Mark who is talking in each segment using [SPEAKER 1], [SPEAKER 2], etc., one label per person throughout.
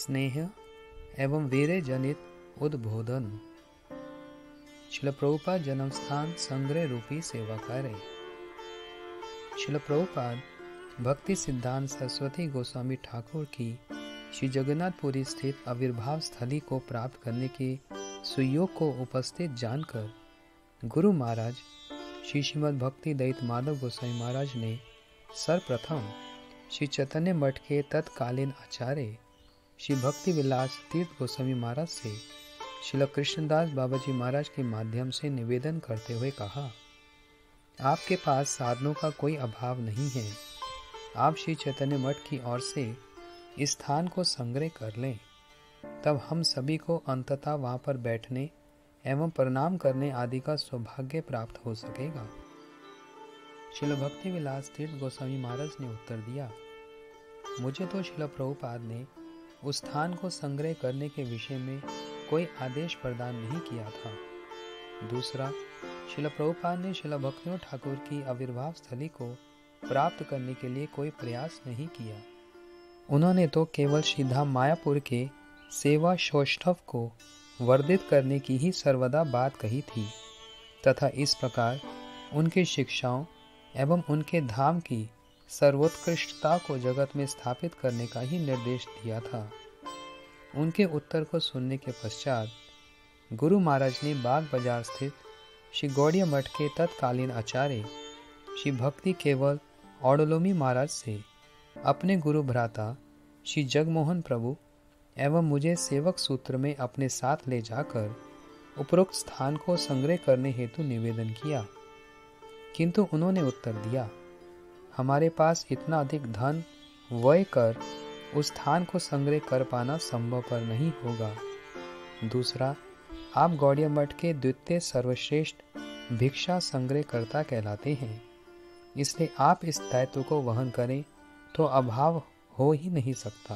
[SPEAKER 1] स्नेह एवं वीर्य जनित उद्बोधन। श्रील प्रभुपाद जन्म स्थान संग्रह रूपी सेवा कार्य। श्रील प्रभुपाद भक्ति सिद्धांत सरस्वती गोस्वामी ठाकुर की श्री जगन्नाथपुरी स्थित आविर्भाव स्थली को प्राप्त करने के सुयोग को उपस्थित जानकर गुरु महाराज श्री श्रीमद् भक्ति दयित माधव गोस्वामी महाराज ने सर्वप्रथम श्री चैतन्य मठ के तत्कालीन आचार्य श्री भक्ति विलास तीर्थ गोस्वामी महाराज से श्रील कृष्णदास बाबाजी महाराज के माध्यम से निवेदन करते हुए कहा, आपके पास साधनों का कोई अभाव नहीं है। आप श्री चैतन्य मठ की ओर से इस स्थान को संग्रह कर लें, तब हम सभी को अंततः वहां पर बैठने एवं प्रणाम करने आदि का सौभाग्य प्राप्त हो सकेगा। श्रील भक्ति विलास तीर्थ गोस्वामी महाराज ने उत्तर दिया, मुझे तो श्रील प्रभुपाद ने उस स्थान को संग्रह करने के विषय में कोई आदेश प्रदान नहीं किया था। दूसरा, श्रील प्रभुपाद ने श्रील भक्तियों ठाकुर की आविर्भाव स्थली को प्राप्त करने के लिए कोई प्रयास नहीं किया। उन्होंने तो केवल श्रीधाम मायापुर के सेवा सौष्ठव को वर्धित करने की ही सर्वदा बात कही थी तथा इस प्रकार उनकी शिक्षाओं एवं उनके धाम की सर्वोत्कृष्टता को जगत में स्थापित करने का ही निर्देश दिया था। उनके उत्तर को सुनने के पश्चात गुरु महाराज ने बाग बाजार स्थित श्री गौड़िया मठ के तत्कालीन आचार्य श्री भक्ति केवल औडलोमी महाराज से अपने गुरु भ्राता श्री जगमोहन प्रभु एवं मुझे सेवक सूत्र में अपने साथ ले जाकर उपरोक्त स्थान को संग्रह करने हेतु निवेदन किया, किंतु उन्होंने उत्तर दिया, हमारे पास इतना अधिक धन व्यय कर उस स्थान को संग्रह कर पाना संभवपर नहीं होगा। दूसरा, आप गौड़िया मठ के द्वितीय सर्वश्रेष्ठ भिक्षा संग्रहकर्ता कहलाते हैं, इसलिए आप इस दायित्व को वहन करें तो अभाव हो ही नहीं सकता।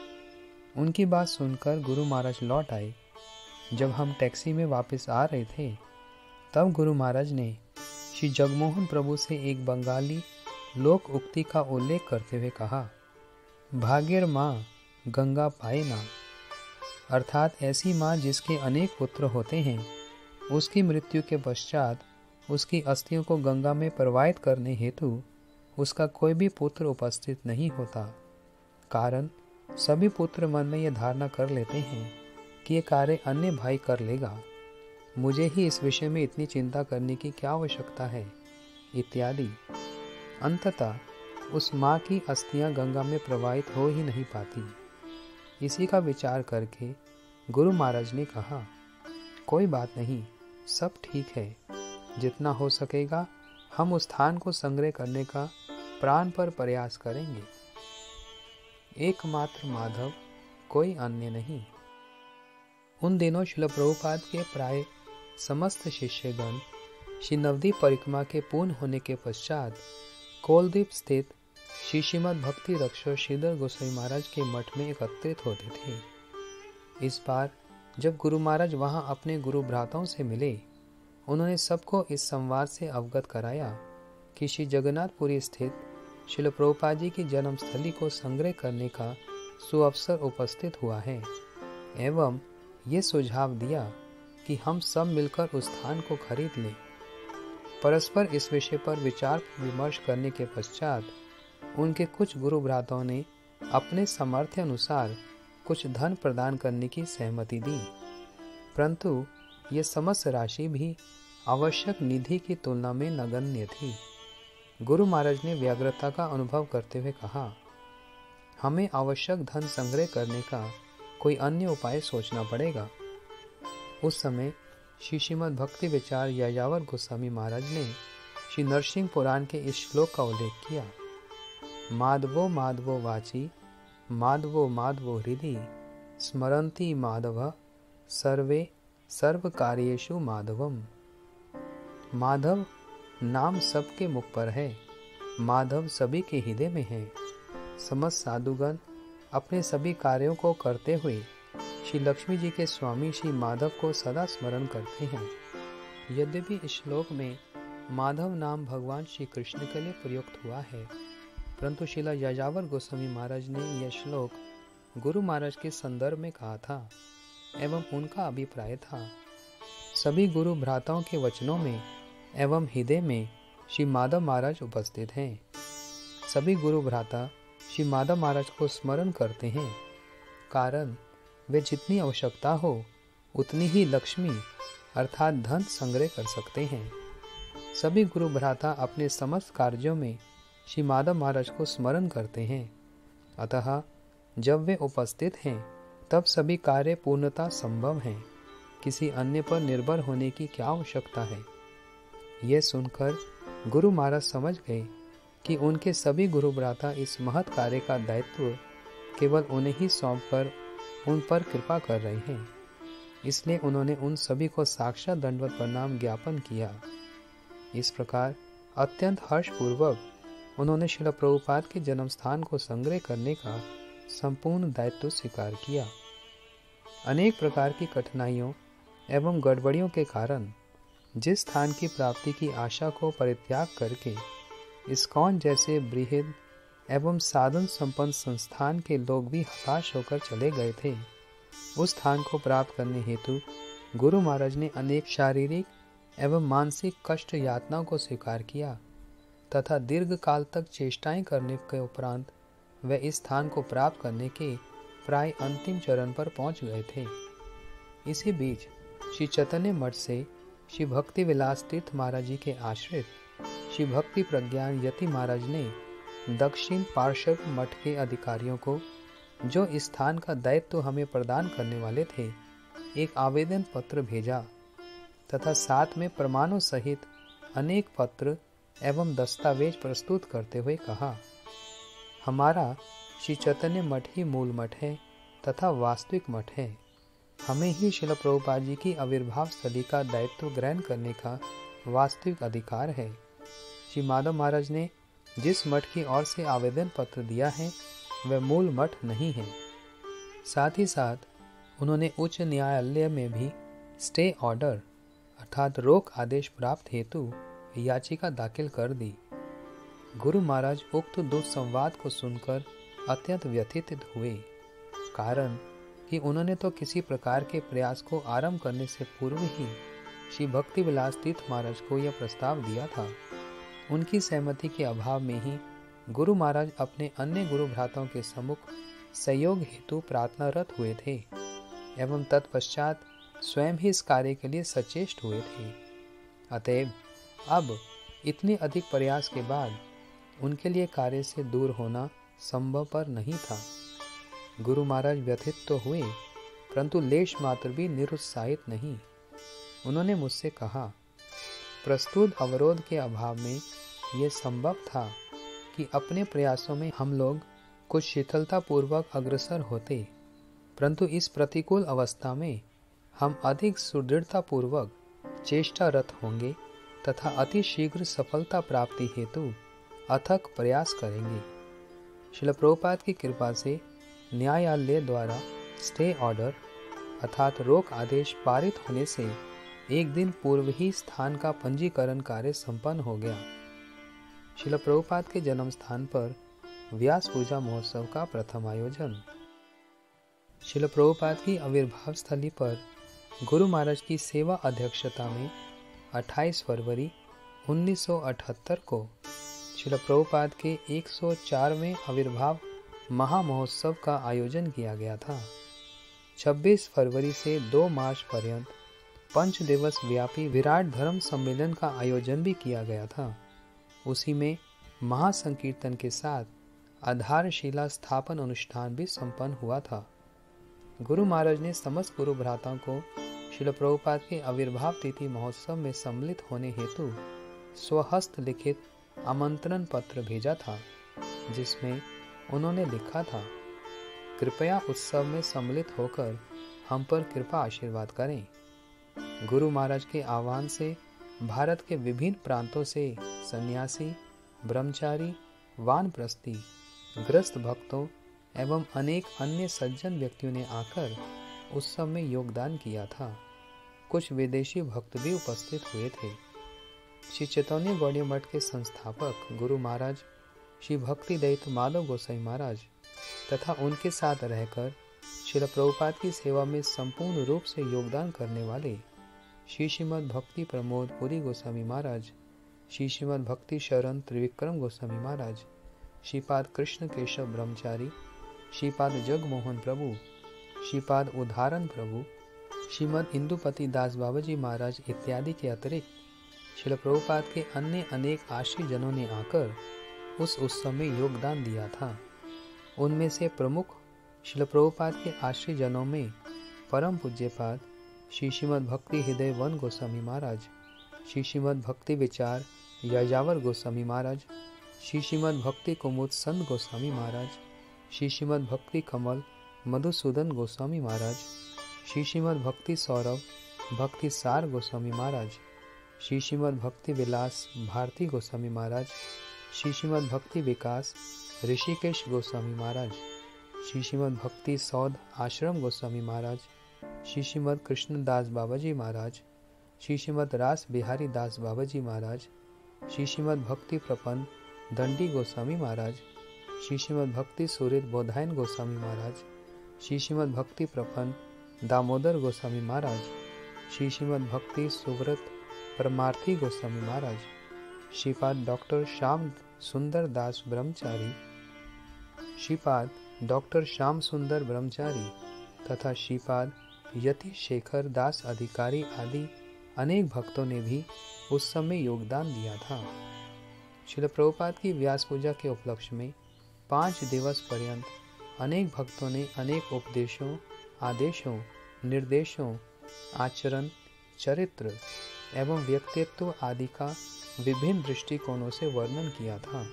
[SPEAKER 1] उनकी बात सुनकर गुरु महाराज लौट आए। जब हम टैक्सी में वापस आ रहे थे तब गुरु महाराज ने श्री जगमोहन प्रभु से एक बंगाली लोक उक्ति का उल्लेख करते हुए कहा, भाग्यर माँ गंगा पाए ना, अर्थात ऐसी माँ जिसके अनेक पुत्र होते हैं, उसकी मृत्यु के पश्चात उसकी अस्थियों को गंगा में प्रवाहित करने हेतु उसका कोई भी पुत्र उपस्थित नहीं होता। कारण सभी पुत्र मन में यह धारणा कर लेते हैं कि ये कार्य अन्य भाई कर लेगा, मुझे ही इस विषय में इतनी चिंता करने की क्या आवश्यकता है, इत्यादि। अंततः उस माँ की अस्थियां गंगा में प्रवाहित हो ही नहीं पाती। इसी का विचार करके गुरु महाराज ने कहा, कोई बात नहीं, सब ठीक है, जितना हो सकेगा हम उस स्थान को संग्रह करने का प्राण पर प्रयास करेंगे। एकमात्र माधव, कोई अन्य नहीं। उन दिनों श्रील प्रभुपाद के प्राय समस्त शिष्यगण श्री नवदीप परिक्रमा के पूर्ण होने के पश्चात कोलदीप स्थित श्री श्रीमद् भक्ति रक्षक श्रीधर गोस्वामी महाराज के मठ में एकत्रित होते थे। इस बार जब गुरु महाराज वहां अपने गुरु भ्राताओं से मिले, उन्होंने सबको इस संवाद से अवगत कराया कि श्री जगन्नाथपुरी स्थित श्रील प्रभुपाद जी की जन्मस्थली को संग्रह करने का सुअवसर उपस्थित हुआ है एवं ये सुझाव दिया कि हम सब मिलकर उस स्थान को खरीद लें। परस्पर इस विषय पर विचार विमर्श करने के पश्चात उनके कुछ गुरु भ्राताओं ने अपने सामर्थ्य अनुसार कुछ धन प्रदान करने की सहमति दी, परंतु ये समस्त राशि भी आवश्यक निधि की तुलना में नगण्य थी। गुरु महाराज ने व्याग्रता का अनुभव करते हुए कहा, हमें आवश्यक धन संग्रह करने का कोई अन्य उपाय सोचना पड़ेगा। उस समय श्री श्रीमद् भक्ति विचार यायावर गोस्वामी महाराज ने श्री नरसिंह पुराण के इस श्लोक का उल्लेख किया, माधवो माधवो वाची माधवो माधवो हृदि स्मरन्ति माधव सर्वे सर्व कार्येषु माधवम। माधव नाम सबके मुख पर है, माधव सभी के हृदय में है। समस्त साधुगण अपने सभी कार्यों को करते हुए श्री लक्ष्मी जी के स्वामी श्री माधव को सदा स्मरण करते हैं। यद्यपि इस श्लोक में माधव नाम भगवान श्री कृष्ण के लिए प्रयुक्त हुआ है, परंतु श्रीला यायावर गोस्वामी महाराज ने यह श्लोक गुरु महाराज के संदर्भ में कहा था एवं उनका अभिप्राय था। सभी गुरु भ्राताओं के वचनों में एवं हृदय में श्री माधव महाराज उपस्थित हैं। सभी गुरु भ्राता श्री माधव महाराज को स्मरण करते हैं, कारण वे जितनी आवश्यकता हो उतनी ही लक्ष्मी अर्थात धन संग्रह कर सकते हैं। सभी गुरु भ्राता अपने समस्त कार्यों में श्री माधव महाराज को स्मरण करते हैं, अतः जब वे उपस्थित हैं तब सभी कार्य पूर्णता संभव हैं। किसी अन्य पर निर्भर होने की क्या आवश्यकता है। यह सुनकर गुरु महाराज समझ गए कि उनके सभी गुरु भ्राता इस महत् कार्य का दायित्व केवल उन्हें ही सौंपकर उन पर कृपा कर रहे हैं। इसलिए उन्होंने उन सभी को साक्षात दंडवत प्रणाम ज्ञापन किया। इस प्रकार अत्यंत हर्षपूर्वक उन्होंने श्रील प्रभुपाद के जन्म स्थान को संग्रह करने का संपूर्ण दायित्व स्वीकार किया। अनेक प्रकार की कठिनाइयों एवं गड़बड़ियों के कारण जिस स्थान की प्राप्ति की आशा को परित्याग करके इस्कॉन जैसे बृहद एवं साधन संपन्न संस्थान के लोग भी हताश होकर चले गए थे, उस स्थान को प्राप्त करने हेतु गुरु महाराज ने अनेक शारीरिक एवं मानसिक कष्ट यातनाओं को स्वीकार किया तथा दीर्घ काल तक चेष्टाएं करने के उपरांत वे इस स्थान को प्राप्त करने के प्राय अंतिम चरण पर पहुंच गए थे। इसी बीच श्री चैतन्य मठ से श्री भक्ति विलास तीर्थ महाराज जी के आश्रित श्री भक्ति प्रज्ञान यति महाराज ने दक्षिण पार्श्व मठ के अधिकारियों को, जो इस स्थान का दायित्व हमें प्रदान करने वाले थे, एक आवेदन पत्र भेजा तथा साथ में प्रमाणों सहित अनेक पत्र एवं दस्तावेज प्रस्तुत करते हुए कहा, हमारा श्री चैतन्य मठ ही मूल मठ है तथा वास्तविक मठ है। हमें ही श्रील प्रभुपाद जी की आविर्भाव स्थली का दायित्व ग्रहण करने का वास्तविक अधिकार है। श्री माधव महाराज ने जिस मठ की ओर से आवेदन पत्र दिया है वह मूल मठ नहीं है। साथ ही साथ उन्होंने उच्च न्यायालय में भी स्टे ऑर्डर अर्थात रोक आदेश प्राप्त हेतु याचिका दाखिल कर दी। गुरु महाराज उक्त दुस्संवाद को सुनकर अत्यंत व्यथित हुए, कारण कि उन्होंने तो किसी प्रकार के प्रयास को आरंभ करने से पूर्व ही श्री भक्ति विलास तीर्थ महाराज को यह प्रस्ताव दिया था। उनकी सहमति के अभाव में ही गुरु महाराज अपने अन्य गुरु भ्राताओं के सम्मुख सहयोग हेतु प्रार्थनारत हुए थे एवं तत्पश्चात स्वयं ही इस कार्य के लिए सचेष्ट हुए थे। अतएव अब इतने अधिक प्रयास के बाद उनके लिए कार्य से दूर होना संभव पर नहीं था। गुरु महाराज व्यथित तो हुए, परंतु लेश मात्र भी निरुत्साहित नहीं। उन्होंने मुझसे कहा, प्रस्तुत अवरोध के अभाव में यह संभव था कि अपने प्रयासों में हम लोग कुछ शीतलता पूर्वक अग्रसर होते, परंतु इस प्रतिकूल अवस्था में हम अधिक सुदृढ़ता पूर्वक चेष्टारत होंगे तथा अति शीघ्र सफलता प्राप्ति हेतु अथक प्रयास करेंगे। श्रील प्रभुपाद की कृपा से न्यायालय द्वारा स्टे ऑर्डर अर्थात रोक आदेश पारित होने से एक दिन पूर्व ही स्थान का पंजीकरण कार्य संपन्न हो गया। श्रील प्रभुपाद के जन्म स्थान पर व्यास पूजा महोत्सव का प्रथम आयोजन। श्रील प्रभुपाद की आविर्भाव स्थली पर गुरु महाराज की सेवा अध्यक्षता में 28 फरवरी 1978 को श्रील प्रभुपाद के 104वें आविर्भाव महामहोत्सव का आयोजन किया गया था। 26 फरवरी से 2 मार्च पर्यंत 5 दिवस व्यापी विराट धर्म सम्मेलन का आयोजन भी किया गया था। उसी में महासंकीर्तन के साथ आधारशिला स्थापन अनुष्ठान भी संपन्न हुआ था। गुरु महाराज ने समस्त गुरु भ्राताओं को श्रील प्रभुपाद के आविर्भाव तिथि महोत्सव में सम्मिलित होने हेतु स्वहस्त लिखित आमंत्रण पत्र भेजा था, जिसमें उन्होंने लिखा था, कृपया उत्सव में सम्मिलित होकर हम पर कृपा आशीर्वाद करें। गुरु महाराज के आह्वान से भारत के विभिन्न प्रांतों से सन्यासी, ब्रह्मचारी, वानप्रस्थी, ग्रस्त भक्तों एवं अनेक अन्य सज्जन व्यक्तियों ने आकर उत्सव में योगदान किया था। कुछ विदेशी भक्त भी उपस्थित हुए थे। श्री चैतन्य गौड़ीय मठ के संस्थापक गुरु महाराज श्री भक्ति दत्त माधव गोसाई महाराज तथा उनके साथ रहकर श्रील प्रभुपाद की सेवा में संपूर्ण रूप से योगदान करने वाले श्री श्रीमद् भक्ति प्रमोद पुरी गोस्वामी महाराज, श्री श्रीमद् भक्ति शरण त्रिविक्रम गोस्वामी महाराज, श्रीपाद कृष्ण केशव ब्रह्मचारी, श्रीपाद जगमोहन प्रभु, श्रीपाद उदाहरण प्रभु, श्रीमद् इंदुपति दास बाबाजी महाराज इत्यादि के अतिरिक्त श्रील प्रभुपाद के अन्य अनेक आश्रित जनों ने आकर उस उत्सव में योगदान दिया था। उनमें से प्रमुख श्रील प्रभुपाद के आश्रित जनों में परम पूज्यपाद श्री श्रीमद् भक्ति हृदय वन गोस्वामी महाराज, श्री श्रीमद् भक्ति विचार याजावर गोस्वामी महाराज, श्री श्रीमद् भक्ति कुमुद संत गोस्वामी महाराज, श्री श्रीमद् भक्ति कमल मधुसूदन गोस्वामी महाराज, श्री श्रीमद् भक्ति सौरभ भक्ति सार गोस्वामी महाराज, श्री श्रीमद् भक्ति विलास भारती गोस्वामी महाराज, श्री श्रीमद् भक्ति विकास ऋषिकेश गोस्वामी महाराज, श्री श्रीमद् भक्ति सौद आश्रम गोस्वामी महाराज, श्री श्रीमद् कृष्णदास बाबाजी महाराज, श्री श्रीमद् रास बिहारी दास बाबाजी महाराज, श्री श्रीमद् भक्ति प्रपन्न दंडी गोस्वामी महाराज, श्री श्रीमद् भक्ति सुहृद बोधायन गोस्वामी महाराज, श्री श्रीमद् भक्ति प्रपन्न दामोदर गोस्वामी महाराज, श्री श्रीमद् भक्ति सुव्रत परमार्थी गोस्वामी महाराज, श्रीपाद डॉक्टर श्याम सुंदर दास ब्रह्मचारी, श्रीपाद डॉक्टर श्याम सुंदर ब्रह्मचारी तथा श्रीपाद यति शेखर दास अधिकारी आदि अनेक भक्तों ने भी उस समय योगदान दिया था। श्रील प्रभुपाद की व्यास पूजा के उपलक्ष्य में 5 दिवस पर्यंत अनेक भक्तों ने अनेक उपदेशों, आदेशों, निर्देशों, आचरण, चरित्र एवं व्यक्तित्व आदि का विभिन्न दृष्टिकोणों से वर्णन किया था।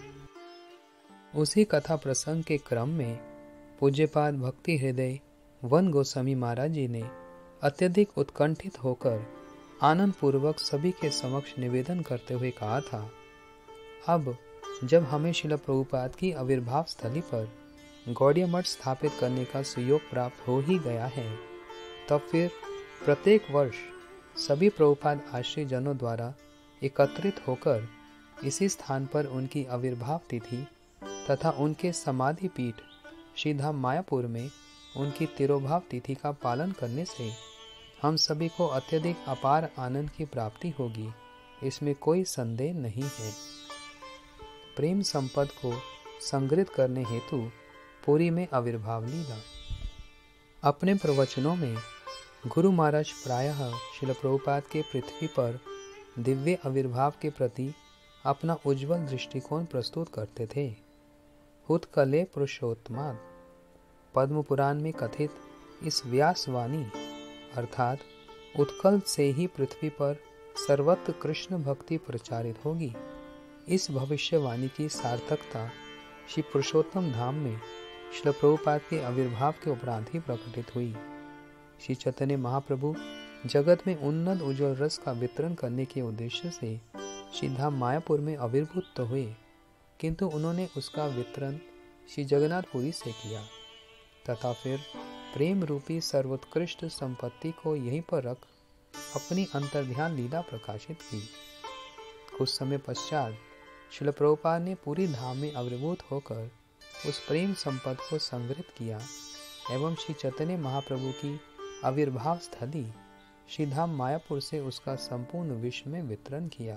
[SPEAKER 1] उसी कथा प्रसंग के क्रम में पूज्यपाद भक्ति हृदय वन गोस्वामी महाराज जी ने अत्यधिक उत्कंठित होकर आनंद पूर्वक सभी के समक्ष निवेदन करते हुए कहा था, अब जब हमें श्रील प्रभुपाद की आविर्भाव स्थली पर गौड़ीय मठ स्थापित करने का सुयोग प्राप्त हो ही गया है, तब फिर प्रत्येक वर्ष सभी प्रभुपाद आश्रित जनों द्वारा एकत्रित होकर इसी स्थान पर उनकी आविर्भाव तिथि तथा उनके समाधि पीठ श्रीधाम मायापुर में उनकी तिरोभाव तिथि का पालन करने से हम सभी को अत्यधिक अपार आनंद की प्राप्ति होगी, इसमें कोई संदेह नहीं है। प्रेम संपद को संग्रहित करने हेतु पुरी में आविर्भाव लीला। अपने प्रवचनों में गुरु महाराज प्रायः श्रील प्रभुपाद के पृथ्वी पर दिव्य आविर्भाव के प्रति अपना उज्जवल दृष्टिकोण प्रस्तुत करते थे। उत्कले पुरुषोत्तमाद पद्म पुराण में कथित इस व्यासवाणी अर्थात उत्कल से ही पृथ्वी पर सर्वत्र कृष्ण भक्ति प्रचारित होगी, इस भविष्यवाणी की सार्थकता श्री पुरुषोत्तम धाम में श्रील प्रभुपाद के आविर्भाव के उपरांत ही प्रकटित हुई। श्री चैतन्य महाप्रभु जगत में उन्नत उज्ज्वल रस का वितरण करने के उद्देश्य से श्रीधाम मायापुर में आविर्भूत तो हुए, किंतु उन्होंने उसका वितरण श्री जगन्नाथपुरी से किया तथा फिर प्रेम रूपी सर्वोत्कृष्ट संपत्ति को यहीं पर रख अपनी अंतर्ध्यान लीला प्रकाशित की। कुछ समय पश्चात श्रील प्रभुपाद ने पूरी धाम में आविर्भूत होकर उस प्रेम संपद को संग्रहित किया एवं श्री चैतन्य महाप्रभु की आविर्भाव स्थली श्रीधाम मायापुर से उसका संपूर्ण विश्व में वितरण किया।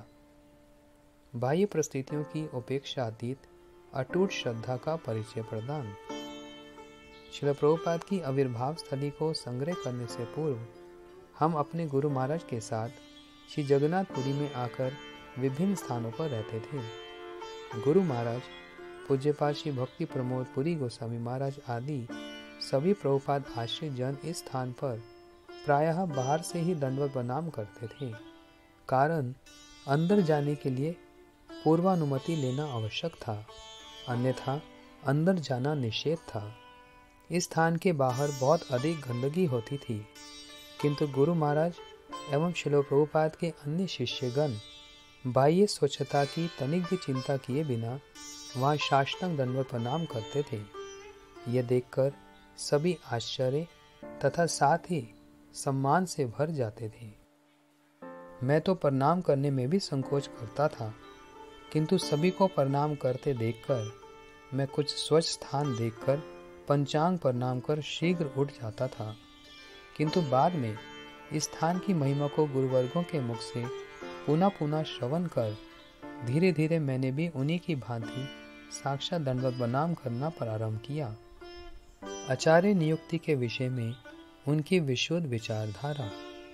[SPEAKER 1] बाह्य परिस्थितियों की उपेक्षातीत अटूट श्रद्धा का परिचय प्रदान। श्रील प्रभुपाद की आविर्भाव स्थली को संग्रह करने से पूर्व हम अपने गुरु महाराज के साथ श्री जगन्नाथपुरी में आकर विभिन्न स्थानों पर रहते थे। गुरु महाराज, पूज्यपाद श्री भक्ति प्रमोद पुरी गोस्वामी महाराज आदि सभी प्रभुपाद आश्रित जन इस स्थान पर प्रायः बाहर से ही दंडवत प्रणाम करते थे, कारण अंदर जाने के लिए पूर्वानुमति लेना आवश्यक था, अन्यथा अंदर जाना निषेध था। इस स्थान के बाहर बहुत अधिक गंदगी होती थी, किंतु गुरु महाराज एवं श्रील प्रभुपाद के अन्य शिष्यगण बाह्य स्वच्छता की तनिक भी चिंता किए बिना वहाँ साष्टांग दंडवत प्रणाम करते थे। यह देखकर सभी आश्चर्य तथा साथ ही सम्मान से भर जाते थे। मैं तो प्रणाम करने में भी संकोच करता था, किंतु सभी को प्रणाम करते देखकर मैं कुछ स्वच्छ स्थान देखकर पंचांग प्रणाम कर शीघ्र उठ जाता था, किंतु बाद में इस स्थान की महिमा को गुरुवर्गों के मुख से पुनः पुनः श्रवण कर धीरे धीरे मैंने भी उन्हीं की भांति साक्षात दंडवत प्रणाम करना प्रारंभ किया। आचार्य नियुक्ति के विषय में उनकी विशुद्ध विचारधारा।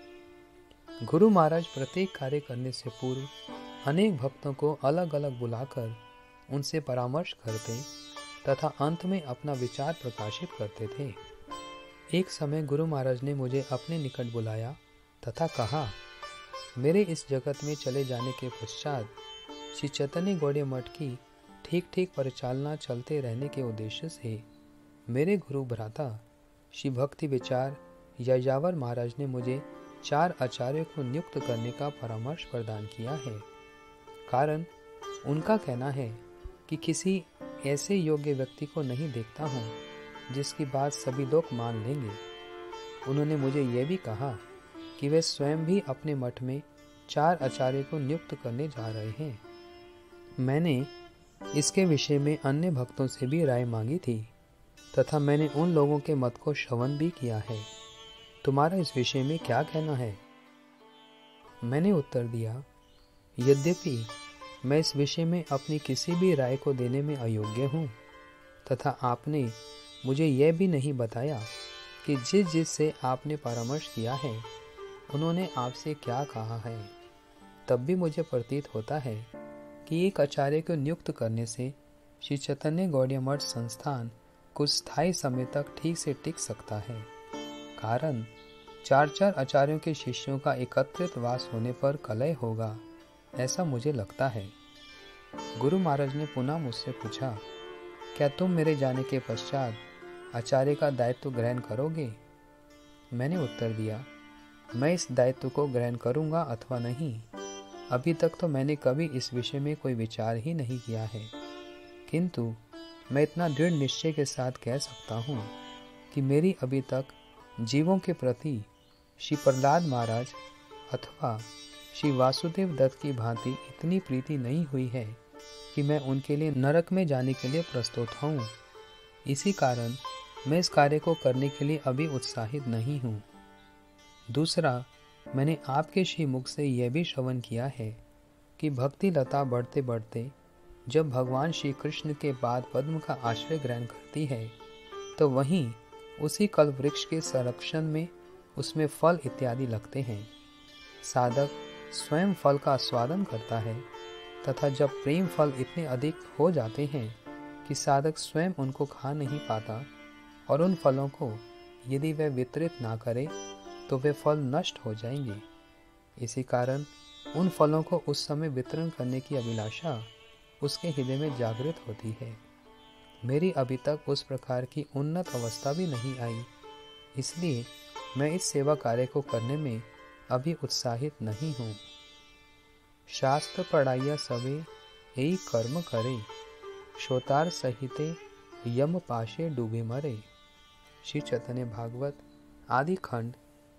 [SPEAKER 1] गुरु महाराज प्रत्येक कार्य करने से पूर्व अनेक भक्तों को अलग अलग बुलाकर उनसे परामर्श करते तथा अंत में अपना विचार प्रकाशित करते थे। एक समय गुरु महाराज ने मुझे अपने निकट बुलाया तथा कहा, मेरे इस जगत में चले जाने के पश्चात श्री चैतन्य गौड़ीय मठ की ठीक ठीक परिचालना चलते रहने के उद्देश्य से मेरे गुरु भ्राता श्री भक्ति विचार यायावर महाराज ने मुझे 4 आचार्यों को नियुक्त करने का परामर्श प्रदान किया है। कारण उनका कहना है कि किसी ऐसे योग्य व्यक्ति को नहीं देखता हूँ जिसकी बात सभी लोग मान लेंगे। उन्होंने मुझे यह भी कहा कि वे स्वयं भी अपने मठ में 4 आचार्य को नियुक्त करने जा रहे हैं। मैंने इसके विषय में अन्य भक्तों से भी राय मांगी थी तथा मैंने उन लोगों के मत को श्रवण भी किया है। तुम्हारा इस विषय में क्या कहना है? मैंने उत्तर दिया, यद्यपि मैं इस विषय में अपनी किसी भी राय को देने में अयोग्य हूँ तथा आपने मुझे यह भी नहीं बताया कि जिस से आपने परामर्श किया है उन्होंने आपसे क्या कहा है, तब भी मुझे प्रतीत होता है कि एक आचार्य को नियुक्त करने से श्री चैतन्य गौड़ीय मठ संस्थान कुछ स्थायी समय तक ठीक से टिक सकता है। कारण 4 आचार्यों के शिष्यों का एकत्रित वास होने पर कलह होगा, ऐसा मुझे लगता है। गुरु महाराज ने पुनः मुझसे पूछा, क्या तुम मेरे जाने के पश्चात आचार्य का दायित्व ग्रहण करोगे? मैंने उत्तर दिया, मैं इस दायित्व को ग्रहण करूंगा अथवा नहीं, अभी तक तो मैंने कभी इस विषय में कोई विचार ही नहीं किया है, किंतु मैं इतना दृढ़ निश्चय के साथ कह सकता हूँ कि मेरी अभी तक जीवों के प्रति श्री प्रहलाद महाराज अथवा श्री वासुदेव दत्त की भांति इतनी प्रीति नहीं हुई है कि मैं उनके लिए नरक में जाने के लिए प्रस्तुत हूँ। इसी कारण मैं इस कार्य को करने के लिए अभी उत्साहित नहीं हूँ। दूसरा, मैंने आपके श्री मुख से यह भी श्रवण किया है कि भक्ति लता बढ़ते बढ़ते जब भगवान श्री कृष्ण के पाद पद्म का आश्रय ग्रहण करती है तो वहीं उसी कल्प वृक्ष के संरक्षण में उसमें फल इत्यादि लगते हैं। साधक स्वयं फल का आस्वादन करता है तथा जब प्रेम फल इतने अधिक हो जाते हैं कि साधक स्वयं उनको खा नहीं पाता और उन फलों को यदि वह वितरित ना करे तो वे फल नष्ट हो जाएंगे। इसी कारण उन फलों को उस समय वितरण करने की अभिलाषा उसके हृदय में जागृत होती है। मेरी अभी तक उस प्रकार की उन्नत अवस्था भी नहीं आई, इसलिए मैं इस सेवा कार्य को करने में अभी उत्साहित नहीं हूँ। शास्त्र पढ़ाइया सवे यही कर्म करे, श्रोतार सहिते यम पाशे डूबे मरे। श्री चैतन्य भागवत आदि खंड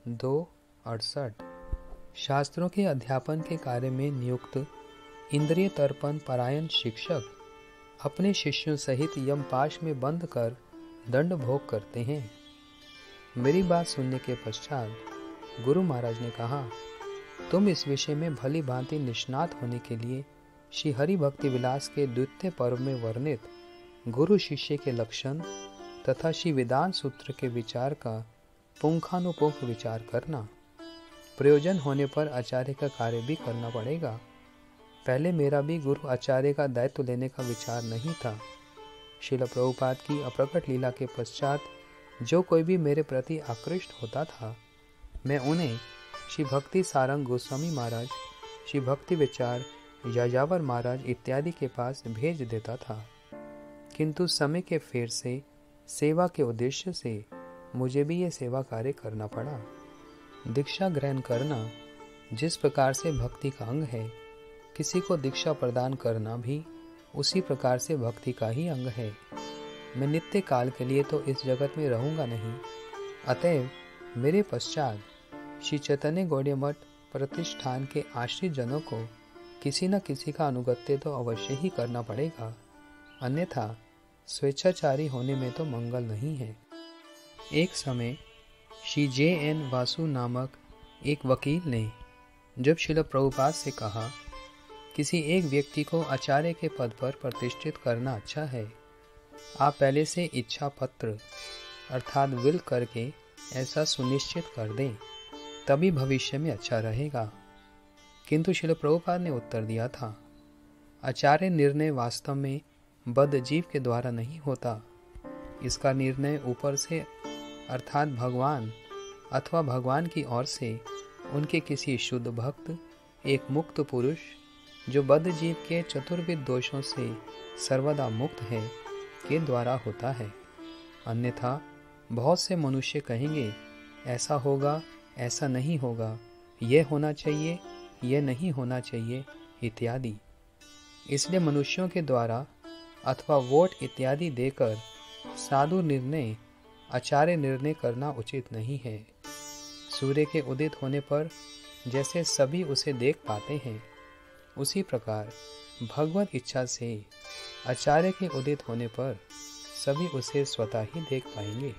[SPEAKER 1] 2:68। शास्त्रों के अध्यापन के कार्य में नियुक्त इंद्रिय तर्पण परायण शिक्षक अपने शिष्यों सहित यमपाश में बंद कर दंड भोग करते हैं। मेरी बात सुनने के पश्चात गुरु महाराज ने कहा, तुम इस विषय में भली भांति निष्णात होने के लिए श्री हरि भक्ति विलास के द्वितीय पर्व में वर्णित गुरु शिष्य के लक्षण तथा श्री वेदांत सूत्र के विचार का पुंखानुपुंख विचार करना। प्रयोजन होने पर आचार्य का कार्य भी करना पड़ेगा। पहले मेरा भी गुरु आचार्य का दायित्व लेने का विचार नहीं था। श्रील प्रभुपाद की अप्रकट लीला के पश्चात जो कोई भी मेरे प्रति आकृष्ट होता था, मैं उन्हें श्री भक्ति सारंग गोस्वामी महाराज, श्री भक्ति विचार यायावर महाराज इत्यादि के पास भेज देता था। किंतु समय के फेर से सेवा के उद्देश्य से मुझे भी यह सेवा कार्य करना पड़ा। दीक्षा ग्रहण करना जिस प्रकार से भक्ति का अंग है, किसी को दीक्षा प्रदान करना भी उसी प्रकार से भक्ति का ही अंग है। मैं नित्य काल के लिए तो इस जगत में रहूंगा नहीं, अतएव मेरे पश्चात श्री चैतन्य गौड़ीय मठ प्रतिष्ठान के आश्रित जनों को किसी न किसी का अनुगत्य तो अवश्य ही करना पड़ेगा, अन्यथा स्वेच्छाचारी होने में तो मंगल नहीं है। एक समय श्री J.N. वासु नामक एक वकील ने जब श्रील प्रभुपाद से कहा, किसी एक व्यक्ति को आचार्य के पद पर प्रतिष्ठित करना अच्छा है, आप पहले से इच्छा पत्र अर्थात विल करके ऐसा सुनिश्चित कर दें, तभी भविष्य में अच्छा रहेगा। किंतु श्रील प्रभुपाद ने उत्तर दिया था, आचार्य निर्णय वास्तव में बद्ध जीव के द्वारा नहीं होता। इसका निर्णय ऊपर से अर्थात भगवान अथवा भगवान की ओर से उनके किसी शुद्ध भक्त, एक मुक्त पुरुष जो बद्ध जीव के चतुर्विध दोषों से सर्वदा मुक्त है, के द्वारा होता है। अन्यथा बहुत से मनुष्य कहेंगे ऐसा होगा, ऐसा नहीं होगा, यह होना चाहिए, यह नहीं होना चाहिए इत्यादि। इसलिए मनुष्यों के द्वारा अथवा वोट इत्यादि देकर साधु निर्णय, आचार्य निर्णय करना उचित नहीं है। सूर्य के उदित होने पर जैसे सभी उसे देख पाते हैं, उसी प्रकार भगवत इच्छा से आचार्य के उदित होने पर सभी उसे स्वतः ही देख पाएंगे।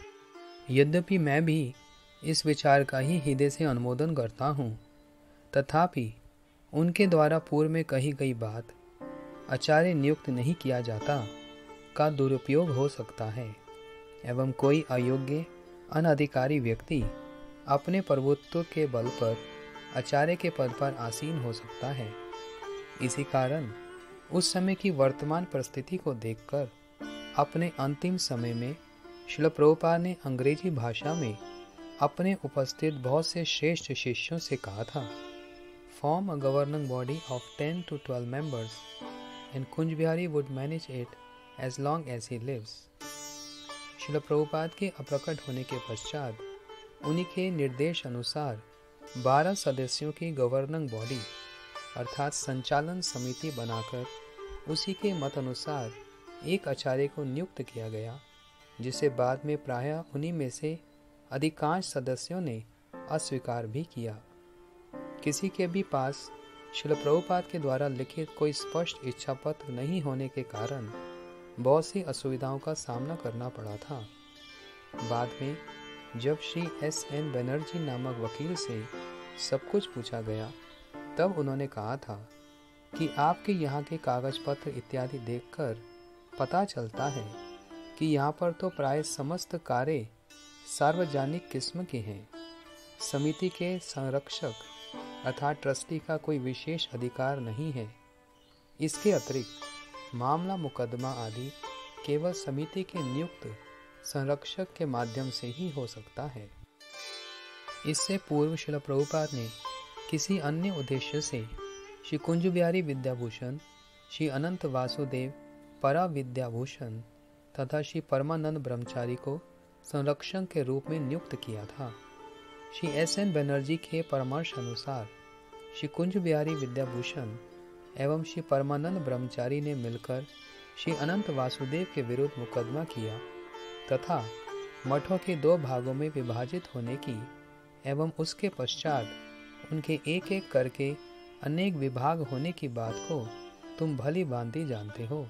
[SPEAKER 1] यद्यपि मैं भी इस विचार का ही हृदय से अनुमोदन करता हूँ, तथापि उनके द्वारा पूर्व में कही गई बात आचार्य नियुक्त नहीं किया जाता का दुरुपयोग हो सकता है एवं कोई अयोग्य अनधिकारी व्यक्ति अपने प्रभुत्व के बल पर आचार्य के पद पर आसीन हो सकता है। इसी कारण उस समय की वर्तमान परिस्थिति को देखकर अपने अंतिम समय में श्रील प्रभुपाद ने अंग्रेजी भाषा में अपने उपस्थित बहुत से श्रेष्ठ शिष्यों से कहा था, form a governing body of 10 to 12 members and Kunj Bihari would manage it as long as he lives. Srila Prabhupad के अप्रकट होने के पश्चात उन्हीं के निर्देश अनुसार 12 सदस्यों की गवर्निंग बॉडी अर्थात संचालन समिति बनाकर उसी के मत अनुसार एक आचार्य को नियुक्त किया गया, जिसे बाद में प्रायः उन्हीं में से अधिकांश सदस्यों ने अस्वीकार भी किया। किसी के भी पास श्रील प्रभुपाद के द्वारा लिखित कोई स्पष्ट इच्छा पत्र नहीं होने के कारण बहुत सी असुविधाओं का सामना करना पड़ा था। बाद में जब श्री S.N. बनर्जी नामक वकील से सब कुछ पूछा गया, तब उन्होंने कहा था कि आपके यहाँ के कागज पत्र इत्यादि देखकर पता चलता है कि यहाँ पर तो प्राय समस्त कार्य सार्वजनिक किस्म के हैं। समिति के संरक्षक अर्थात ट्रस्टी का कोई विशेष अधिकार नहीं है। इसके अतिरिक्त मामला मुकदमा आदि केवल समिति के नियुक्त संरक्षक के माध्यम से ही हो सकता है। इससे पूर्व श्रील प्रभुपाद ने किसी अन्य उद्देश्य से श्री कुंज बिहारी विद्याभूषण, श्री अनंत वासुदेव परा विद्याभूषण तथा श्री परमानंद ब्रह्मचारी को संरक्षक के रूप में नियुक्त किया था। श्री S.N. बनर्जी के परामर्श अनुसार श्री कुंज बिहारी विद्याभूषण एवं श्री परमानंद ब्रह्मचारी ने मिलकर श्री अनंत वासुदेव के विरुद्ध मुकदमा किया तथा मठों के 2 भागों में विभाजित होने की एवं उसके पश्चात उनके एक एक करके अनेक विभाग होने की बात को तुम भली भांति जानते हो।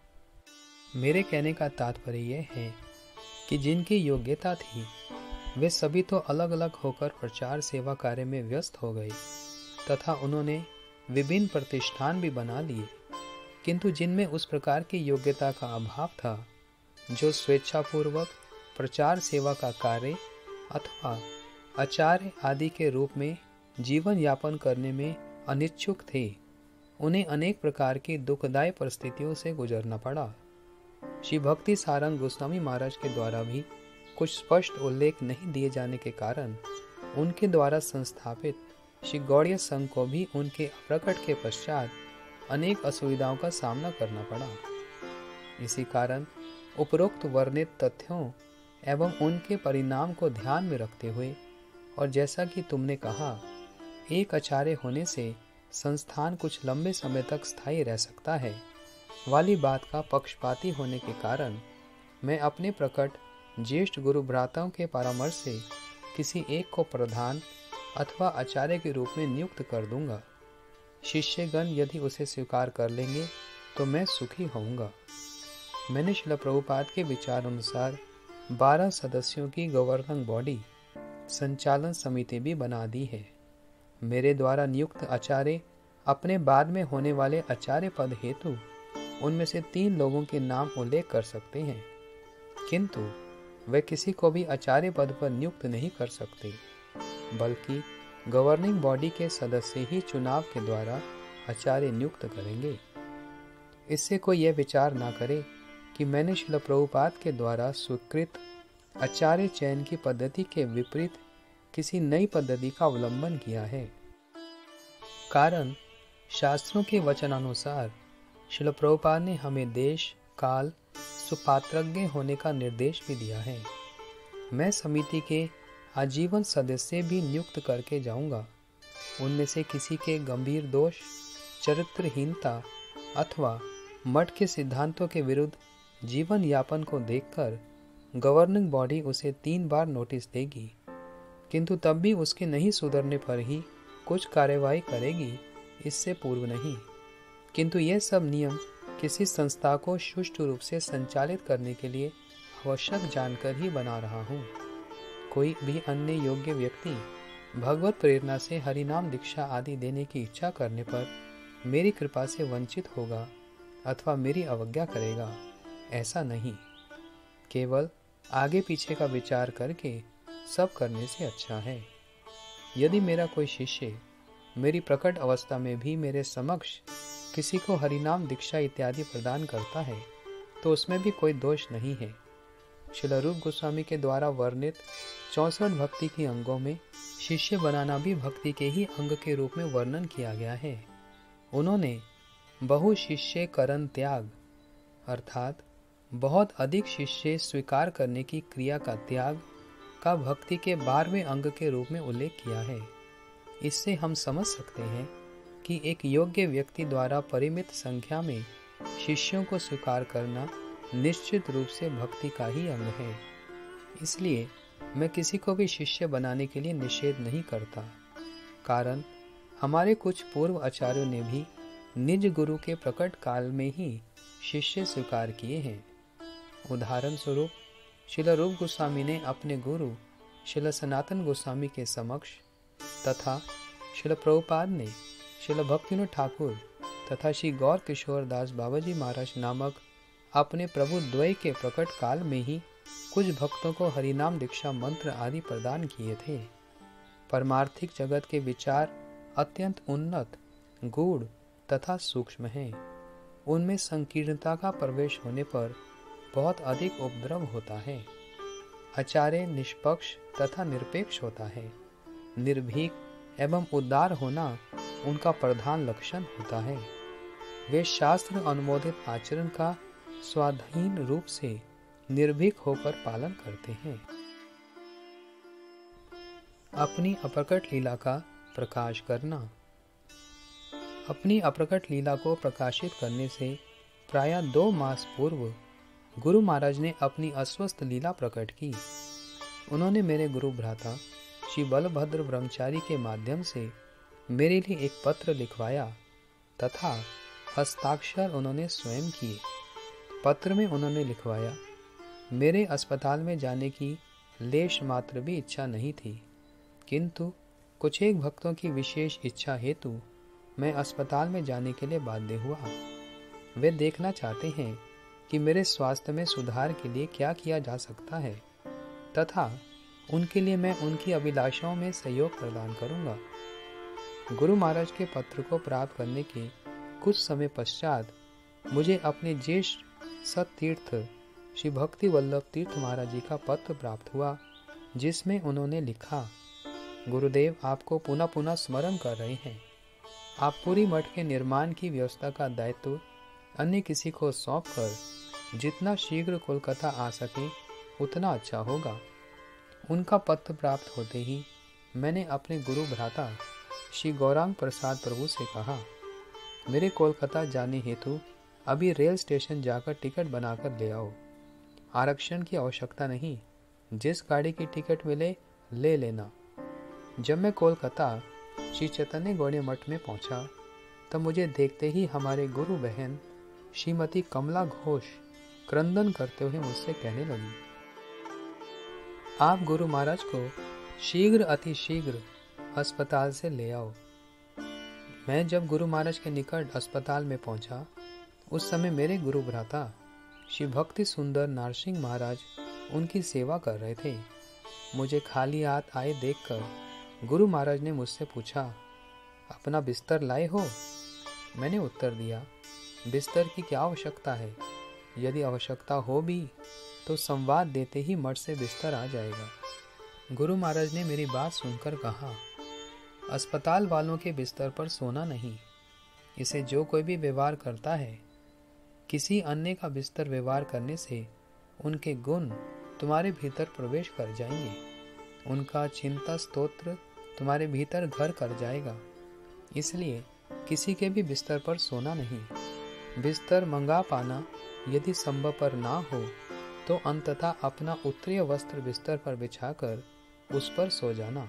[SPEAKER 1] मेरे कहने का तात्पर्य यह है कि जिनकी योग्यता थी वे सभी तो अलग अलग होकर प्रचार सेवा कार्य में व्यस्त हो गए तथा उन्होंने विभिन्न प्रतिष्ठान भी बना लिए, किंतु जिनमें उस प्रकार की योग्यता का अभाव था जो स्वेच्छापूर्वक प्रचार सेवा का कार्य अथवा आचार्य आदि के रूप में जीवन यापन करने में अनिच्छुक थे, उन्हें अनेक प्रकार की दुखदायी परिस्थितियों से गुजरना पड़ा। श्री भक्ति सारंग गोस्वामी महाराज के द्वारा भी कुछ स्पष्ट उल्लेख नहीं दिए जाने के कारण उनके द्वारा संस्थापित श्री गौड़ीय संघ को भी उनके प्रकट के पश्चात अनेक असुविधाओं का सामना करना पड़ा। इसी कारण उपरोक्त वर्णित तथ्यों एवं उनके परिणाम को ध्यान में रखते हुए और जैसा कि तुमने कहा, एक आचार्य होने से संस्थान कुछ लंबे समय तक स्थायी रह सकता है वाली बात का पक्षपाती होने के कारण मैं अपने प्रकट ज्येष्ठ गुरु भ्राताओं के परामर्श से किसी एक को प्रधान अथवा आचार्य के रूप में नियुक्त कर दूंगा। शिष्यगण यदि उसे स्वीकार कर लेंगे तो मैं सुखी होऊंगा। मैंने श्रील प्रभुपाद के विचार अनुसार 12 सदस्यों की गवर्निंग बॉडी संचालन समिति भी बना दी है। मेरे द्वारा नियुक्त आचार्य अपने बाद में होने वाले आचार्य पद हेतु उनमें से 3 लोगों के नाम उल्लेख कर सकते हैं, किंतु वे किसी को भी आचार्य पद पर नियुक्त नहीं कर सकते, बल्कि गवर्निंग बॉडी के सदस्य ही चुनाव के द्वारा आचार्य नियुक्त करेंगे। इससे कोई यह विचार ना करे कि मैंने श्रील प्रभुपाद के द्वारा स्वीकृत आचार्य चयन की पद्धति के विपरीत किसी नई पद्धति का अवलंबन किया है। कारण शास्त्रों के वचनानुसार श्रील प्रभुपाद ने हमें देश काल सुपात्रज्ञ होने का निर्देश भी दिया है। मैं समिति के आजीवन सदस्य भी नियुक्त करके जाऊंगा। उनमें से किसी के गंभीर दोष, चरित्रहीनता अथवा मठ के सिद्धांतों के विरुद्ध जीवन यापन को देखकर गवर्निंग बॉडी उसे 3 बार नोटिस देगी, किंतु तब भी उसके नहीं सुधरने पर ही कुछ कार्यवाही करेगी, इससे पूर्व नहीं। किंतु ये सब नियम किसी संस्था को सुष्ठु रूप से संचालित करने के लिए आवश्यक जानकर ही बना रहा हूँ। कोई भी अन्य योग्य व्यक्ति भगवत प्रेरणा से हरिनाम दीक्षा आदि देने की इच्छा करने पर मेरी कृपा से वंचित होगा अथवा मेरी अवज्ञा करेगा, ऐसा नहीं। केवल आगे पीछे का विचार करके सब करने से अच्छा है। यदि मेरा कोई शिष्य मेरी प्रकट अवस्था में भी मेरे समक्ष किसी को हरिनाम दीक्षा इत्यादि प्रदान करता है तो उसमें भी कोई दोष नहीं है। श्रील रूप गोस्वामी के द्वारा वर्णित 64 भक्ति के अंगों में शिष्य बनाना भी भक्ति के ही अंग के रूप में वर्णन किया गया है। उन्होंने बहु शिष्य करण त्याग अर्थात बहुत अधिक शिष्य स्वीकार करने की क्रिया का त्याग का भक्ति के 12वें अंग के रूप में उल्लेख किया है। इससे हम समझ सकते हैं कि एक योग्य व्यक्ति द्वारा परिमित संख्या में शिष्यों को स्वीकार करना निश्चित रूप से भक्ति का ही अंग है। इसलिए मैं किसी को भी शिष्य बनाने के लिए निषेध नहीं करता। कारण हमारे कुछ पूर्व आचार्यों ने भी निज गुरु के प्रकट काल में ही शिष्य स्वीकार किए हैं। उदाहरण स्वरूप श्रील रूप गोस्वामी ने अपने गुरु श्रील सनातन गोस्वामी के समक्ष तथा श्रील प्रभुपाद ने श्रील भक्तिविनोद ठाकुर तथा श्री गौर किशोर दास बाबाजी महाराज नामक अपने प्रभु द्वय के प्रकट काल में ही कुछ भक्तों को हरिनाम दीक्षा मंत्र आदि प्रदान किए थे। परमार्थिक जगत के विचार अत्यंत उन्नत, गूढ़ तथा सूक्ष्म हैं। उनमें संकीर्णता का प्रवेश होने पर बहुत अधिक उपद्रव होता है। आचार्य निष्पक्ष तथा निरपेक्ष होता है। निर्भीक एवं उदार होना उनका प्रधान लक्षण होता है। वे शास्त्र अनुमोदित आचरण का स्वाधीन रूप से निर्भीक होकर पालन करते हैं। अपनी अप्रकट लीला का प्रकाश करना। अपनी अप्रकट लीला को प्रकाशित करने से प्रायः 2 मास पूर्व गुरु महाराज ने अपनी अस्वस्थ लीला प्रकट की। उन्होंने मेरे गुरु भ्राता श्री बलभद्र ब्रह्मचारी के माध्यम से मेरे लिए एक पत्र लिखवाया तथा हस्ताक्षर उन्होंने स्वयं किए। पत्र में उन्होंने लिखवाया, मेरे अस्पताल में जाने की लेश मात्र भी इच्छा नहीं थी, किंतु कुछ एक भक्तों की विशेष इच्छा हेतु मैं अस्पताल में जाने के लिए बाध्य हुआ। वे देखना चाहते हैं कि मेरे स्वास्थ्य में सुधार के लिए क्या किया जा सकता है तथा उनके लिए मैं उनकी अभिलाषाओं में सहयोग प्रदान करूंगा। गुरु महाराज के पत्र को प्राप्त करने के कुछ समय पश्चात मुझे अपने ज्येष्ठ सत्तीर्थ श्री भक्ति वल्लभ तीर्थ महाराज जी का पत्र प्राप्त हुआ, जिसमें उन्होंने लिखा, गुरुदेव आपको पुनः पुनः स्मरण कर रहे हैं। आप पूरी मठ के निर्माण की व्यवस्था का दायित्व अन्य किसी को सौंपकर जितना शीघ्र कोलकाता आ सके उतना अच्छा होगा। उनका पत्र प्राप्त होते ही मैंने अपने गुरु भ्राता श्री गौरांग प्रसाद प्रभु से कहा, मेरे कोलकाता जाने हेतु अभी रेल स्टेशन जाकर टिकट बनाकर ले आओ। आरक्षण की आवश्यकता नहीं, जिस गाड़ी की टिकट मिले ले लेना। जब मैं कोलकाता श्री चैतन्य गौड़ीय मठ में पहुंचा तब मुझे देखते ही हमारे गुरु बहन श्रीमती कमला घोष क्रंदन करते हुए मुझसे कहने लगी, आप गुरु महाराज को शीघ्र अति शीघ्र अस्पताल से ले आओ। मैं जब गुरु महाराज के निकट अस्पताल में पहुंचा, उस समय मेरे गुरु भ्राता श्री भक्ति सुंदर नारसिंह महाराज उनकी सेवा कर रहे थे। मुझे खाली हाथ आए देखकर गुरु महाराज ने मुझसे पूछा, अपना बिस्तर लाए हो? मैंने उत्तर दिया, बिस्तर की क्या आवश्यकता है? यदि आवश्यकता हो भी तो संवाद देते ही मठ से बिस्तर आ जाएगा। गुरु महाराज ने मेरी बात सुनकर कहा, अस्पताल वालों के बिस्तर पर सोना नहीं, इसे जो कोई भी व्यवहार करता है, किसी अन्य का बिस्तर व्यवहार करने से उनके गुण तुम्हारे भीतर प्रवेश कर जाएंगे, उनका चिंता स्तोत्र तुम्हारे भीतर घर कर जाएगा। इसलिए किसी के भी बिस्तर पर सोना नहीं। बिस्तर मंगा पाना यदि संभवपर ना हो तो अंततः अपना उत्तरीय वस्त्र बिस्तर पर बिछाकर उस पर सो जाना।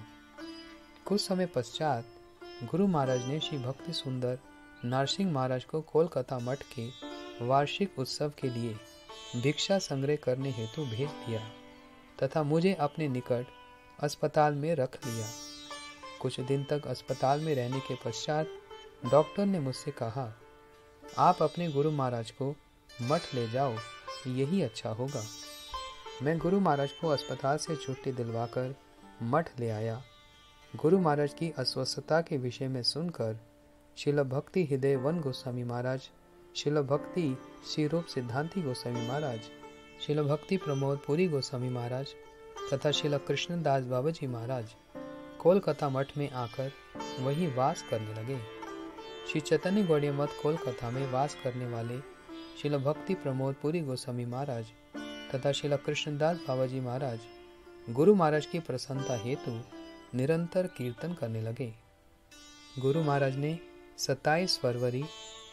[SPEAKER 1] कुछ समय पश्चात गुरु महाराज ने श्री भक्ति सुंदर नारसिंह महाराज को कोलकाता मठ के वार्षिक उत्सव के लिए भिक्षा संग्रह करने हेतु भेज दिया तथा मुझे अपने निकट अस्पताल में रख लिया। कुछ दिन तक अस्पताल में रहने के पश्चात डॉक्टर ने मुझसे कहा, आप अपने गुरु महाराज को मठ ले जाओ, यही अच्छा होगा। मैं गुरु महाराज को अस्पताल से छुट्टी दिलवाकर मठ ले आया। गुरु महाराज की अस्वस्थता के विषय में सुनकर श्रील भक्ति हृदय वन गोस्वामी महाराज, श्रील भक्ति श्री रूप सिद्धांति गोस्वामी महाराज, श्रील भक्ति प्रमोद पुरी गोस्वामी महाराज तथा श्रील कृष्णदास बाबा जी महाराज कोलकाता मठ में आकर वहीं वास करने लगे। श्री चैतन्य गौड़ीय मठ कोलकाता में वास करने वाले श्रील भक्ति प्रमोद पुरी गोस्वामी महाराज तथा श्रील कृष्णदास बाबा जी महाराज गुरु महाराज की प्रसन्नता हेतु निरंतर कीर्तन करने लगे। गुरु महाराज ने 27 फरवरी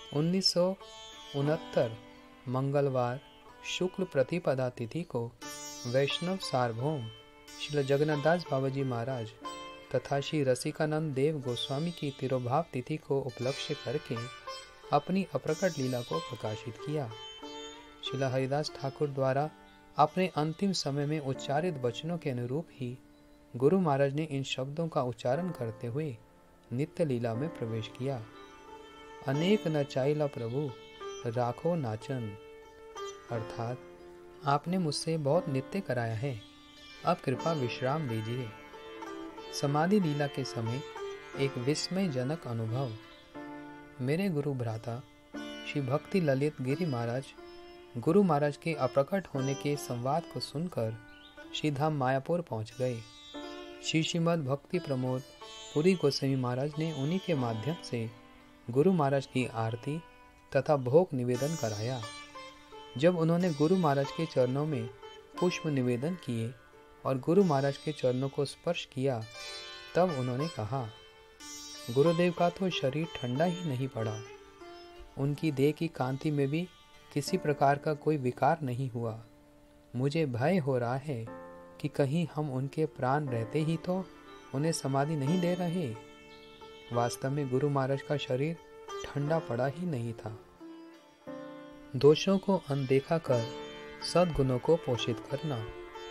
[SPEAKER 1] 1969 मंगलवार शुक्ल प्रतिपदा तिथि को वैष्णव सार्वभौम श्री जगन्नाथदास बाबा जी महाराज तथा श्री रसिकानंद देव गोस्वामी की तिरोभाव तिथि को उपलक्ष्य करके अपनी अप्रकट लीला को प्रकाशित किया। श्रील हरिदास ठाकुर द्वारा अपने अंतिम समय में उच्चारित वचनों के अनुरूप ही गुरु महाराज ने इन शब्दों का उच्चारण करते हुए नित्य लीला में प्रवेश किया। अनेक नचाइला प्रभु राखो नाचन, अर्थात आपने मुझसे बहुत नित्य कराया है, अब कृपा विश्राम लीजिए। समाधि लीला के समय एक विस्मयजनक अनुभव। मेरे गुरु भ्राता श्री भक्ति ललित गिरि महाराज गुरु महाराज के अप्रकट होने के संवाद को सुनकर श्रीधाम मायापुर पहुंच गए। श्री श्रीमद भक्ति प्रमोद पुरी गोस्वामी महाराज ने उन्हीं के माध्यम से गुरु महाराज की आरती तथा भोग निवेदन कराया। जब उन्होंने गुरु महाराज के चरणों में पुष्प निवेदन किए और गुरु महाराज के चरणों को स्पर्श किया, तब उन्होंने कहा, गुरुदेव का तो शरीर ठंडा ही नहीं पड़ा, उनकी देह की कांति में भी किसी प्रकार का कोई विकार नहीं हुआ। मुझे भय हो रहा है कि कहीं हम उनके प्राण रहते ही तो उन्हें समाधि नहीं दे रहे। वास्तव में गुरु महाराज का शरीर ठंडा पड़ा ही नहीं था। दोषों को अनदेखा कर सद्गुणों को पोषित करना।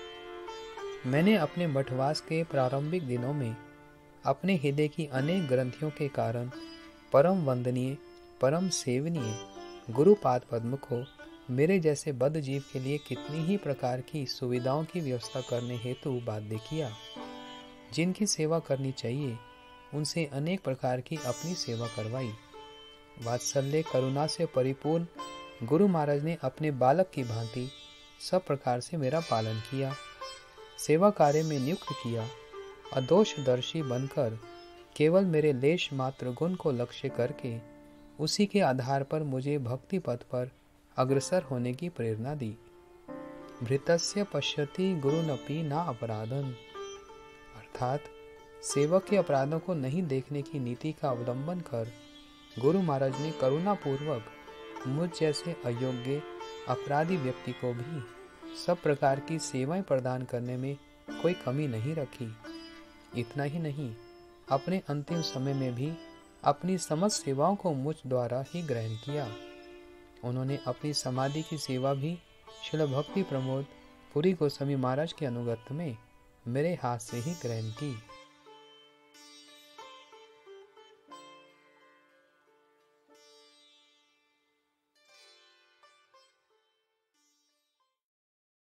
[SPEAKER 1] मैंने अपने मठवास के प्रारंभिक दिनों में अपने हृदय की अनेक ग्रंथियों के कारण परम वंदनीय, परम सेवनीय गुरुपाद पद्म को मेरे जैसे बद्ध जीव के लिए कितनी ही प्रकार की सुविधाओं की व्यवस्था करने हेतु बाध्य किया। जिनकी सेवा करनी चाहिए उनसे अनेक प्रकार की अपनी सेवा करवाई। वात्सल्य करुणा से परिपूर्ण गुरु महाराज ने अपने बालक की भांति सब प्रकार से मेरा पालन किया, सेवा कार्य में नियुक्त किया। अदोषदर्शी बनकर केवल मेरे लेश मात्र गुण को लक्ष्य करके उसी के आधार पर मुझे भक्ति पथ पर अग्रसर होने की प्रेरणा दी। भृतस्य पश्यति गुरुनपि न अपराधन, अर्थात सेवक के अपराधों को नहीं देखने की नीति का अवलंबन कर गुरु महाराज ने करुणापूर्वक मुझ जैसे अयोग्य अपराधी व्यक्ति को भी सब प्रकार की सेवाएं प्रदान करने में कोई कमी नहीं रखी। इतना ही नहीं, अपने अंतिम समय में भी अपनी समस्त सेवाओं को मुझ द्वारा ही ग्रहण किया। उन्होंने अपनी समाधि की सेवा भी शिल भक्ति प्रमोद पुरी गोस्वामी महाराज के अनुगत्य में मेरे हाथ से ही ग्रहण की।